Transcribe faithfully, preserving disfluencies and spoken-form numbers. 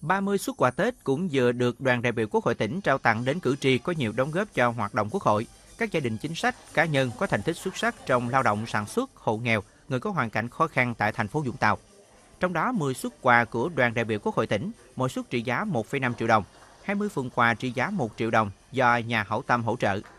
ba mươi suất quà Tết cũng vừa được đoàn đại biểu Quốc hội tỉnh trao tặng đến cử tri có nhiều đóng góp cho hoạt động Quốc hội. Các gia đình chính sách, cá nhân có thành tích xuất sắc trong lao động sản xuất, hộ nghèo, người có hoàn cảnh khó khăn tại thành phố Vũng Tàu. Trong đó mười suất quà của đoàn đại biểu Quốc hội tỉnh, mỗi suất trị giá một phẩy năm triệu đồng, hai mươi phần quà trị giá một triệu đồng do nhà hảo tâm hỗ trợ.